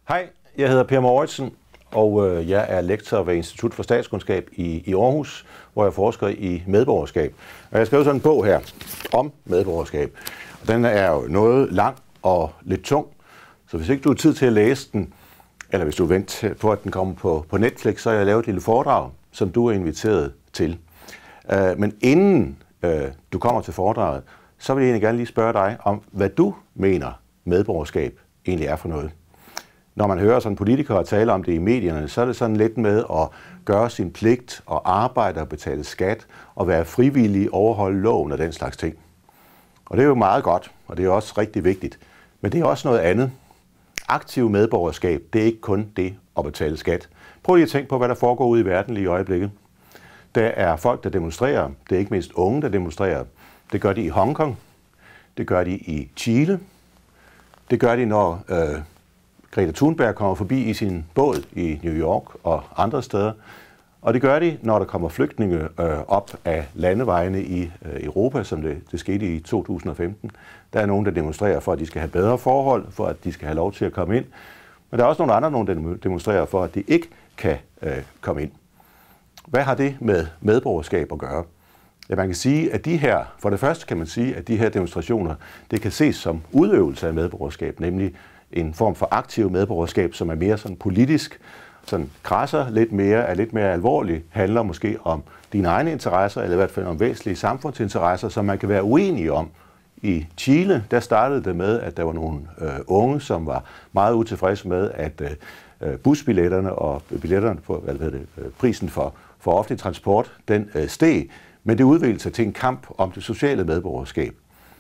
Hej, jeg hedder Per Mouritsen, og jeg er lektor ved Institut for Statskundskab i Aarhus, hvor jeg forsker i medborgerskab. Og jeg har skrevet sådan en bog her om medborgerskab. Og den er jo noget lang og lidt tung, så hvis ikke du har tid til at læse den, eller hvis du venter på, at den kommer på Netflix, så har jeg lavet et lille foredrag, som du er inviteret til. Men inden du kommer til foredraget, så vil jeg egentlig gerne lige spørge dig om, hvad du mener medborgerskab egentlig er for noget. Når man hører sådan politikere tale om det i medierne, så er det sådan lidt med at gøre sin pligt og arbejde og betale skat og være frivillig, overholde loven og den slags ting. Og det er jo meget godt, og det er også rigtig vigtigt. Men det er også noget andet. Aktiv medborgerskab, det er ikke kun det at betale skat. Prøv lige at tænke på, hvad der foregår ude i verden lige i øjeblikket. Der er folk, der demonstrerer. Det er ikke mindst unge, der demonstrerer. Det gør de i Hongkong. Det gør de i Chile. Det gør de, når Greta Thunberg kommer forbi i sin båd i New York og andre steder. Og det gør de, når der kommer flygtninge op af landevejene i Europa, som det skete i 2015. Der er nogen, der demonstrerer for, at de skal have bedre forhold, for at de skal have lov til at komme ind. Men der er også nogle andre, der demonstrerer for, at de ikke kan komme ind. Hvad har det med medborgerskab at gøre? Ja, man kan sige, at for det første kan man sige, at de her demonstrationer, det kan ses som udøvelse af medborgerskab, nemlig en form for aktiv medborgerskab, som er mere sådan politisk, sådan krasser lidt mere, er lidt mere alvorlig, handler måske om dine egne interesser, eller i hvert fald om væsentlige samfundsinteresser, som man kan være uenige om. I Chile, der startede det med, at der var nogle unge, som var meget utilfredse med, at busbilletterne og billetterne på, prisen for offentlig transport, den steg, men det udviklede sig til en kamp om det sociale medborgerskab,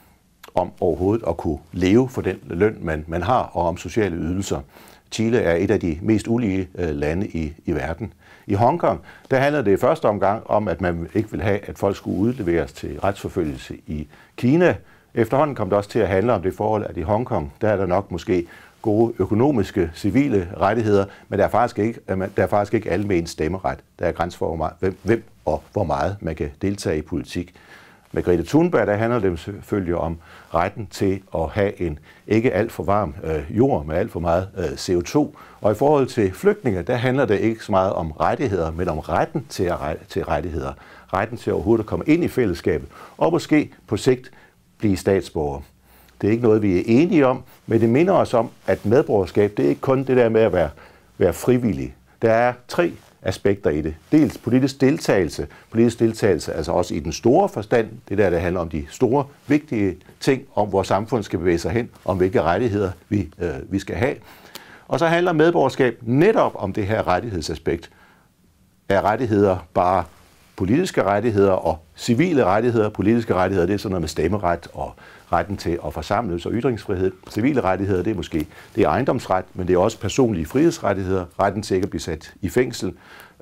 om overhovedet at kunne leve for den løn, man har, og om sociale ydelser. Chile er et af de mest ulige lande i verden. I Hongkong, der handlede det i første omgang om, at man ikke ville have, at folk skulle udleveres til retsforfølgelse i Kina. Efterhånden kom det også til at handle om det forhold, at i Hongkong, der er der nok måske gode økonomiske, civile rettigheder, men der er faktisk ikke almen stemmeret. Der er grænser for, hvem og hvor meget man kan deltage i politik. Med Greta Thunberg, der handler det selvfølgelig om retten til at have en ikke alt for varm jord med alt for meget CO2. Og i forhold til flygtninge, der handler det ikke så meget om rettigheder, men om retten til rettigheder. Retten til overhovedet at komme ind i fællesskabet, og måske på sigt blive statsborger. Det er ikke noget, vi er enige om, men det minder os om, at medborgerskab, det er ikke kun det der med at være frivillig. Der er 3 aspekter i det. Dels politisk deltagelse, altså også i den store forstand, det der handler om de store, vigtige ting, om hvor samfundet skal bevæge sig hen, om hvilke rettigheder vi skal have. Og så handler medborgerskab netop om det her rettighedsaspekt. Er rettigheder bare politiske rettigheder og civile rettigheder? Politiske rettigheder, det er sådan noget med stemmeret og retten til at forsamles og ytringsfrihed. Civile rettigheder, det er ejendomsret, men det er også personlige frihedsrettigheder. Retten til ikke at blive sat i fængsel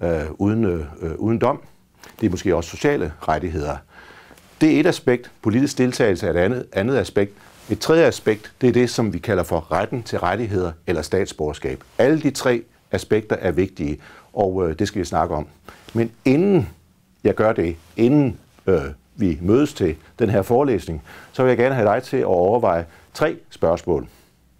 uden dom. Det er måske også sociale rettigheder. Det er et aspekt. Politisk deltagelse er et andet aspekt. Et tredje aspekt, det er det, som vi kalder for retten til rettigheder eller statsborgerskab. Alle de 3 aspekter er vigtige, og det skal vi snakke om. Men inden jeg gør det, inden vi mødes til den her forelæsning, så vil jeg gerne have dig til at overveje 3 spørgsmål.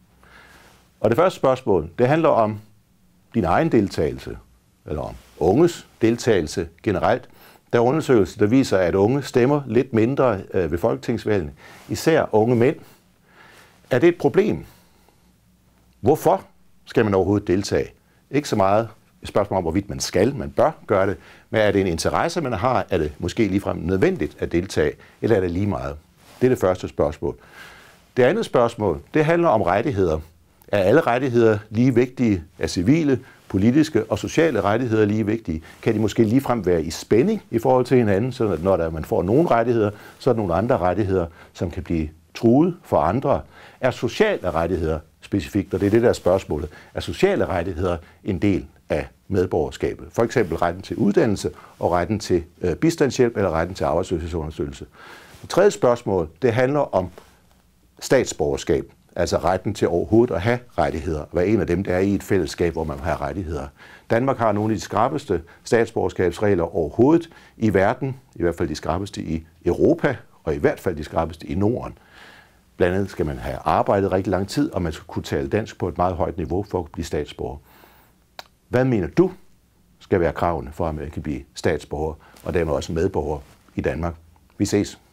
Og det første spørgsmål, det handler om din egen deltagelse, eller om unges deltagelse generelt. Der er undersøgelser, der viser, at unge stemmer lidt mindre ved folketingsvalgene, især unge mænd. Er det et problem? Hvorfor skal man overhovedet deltage? Ikke så meget et spørgsmål om, hvorvidt man bør gøre det, men er det en interesse, man har? Er det måske ligefrem nødvendigt at deltage, eller er det lige meget? Det er det første spørgsmål. Det andet spørgsmål, det handler om rettigheder. Er alle rettigheder lige vigtige? Er civile, politiske og sociale rettigheder lige vigtige? Kan de måske ligefrem være i spænding i forhold til hinanden, så at når man får nogle rettigheder, så er der nogle andre rettigheder, som kan blive truet for andre? Er sociale rettigheder specifikt, og det er det der spørgsmålet, er sociale rettigheder en del af medborgerskabet? For eksempel retten til uddannelse og retten til bistandshjælp eller retten til arbejdsløshedsunderstøttelse. Det tredje spørgsmål, det handler om statsborgerskab, altså retten til overhovedet at have rettigheder. Hvad en af dem, der er i et fællesskab, hvor man har rettigheder. Danmark har nogle af de skrappeste statsborgerskabsregler overhovedet i verden, i hvert fald de skrappeste i Europa, og i hvert fald de skrappeste i Norden. Blandt andet skal man have arbejdet rigtig lang tid, og man skal kunne tale dansk på et meget højt niveau for at blive statsborger. Hvad mener du skal være kravene for, at man kan blive statsborger, og dermed også medborger i Danmark? Vi ses.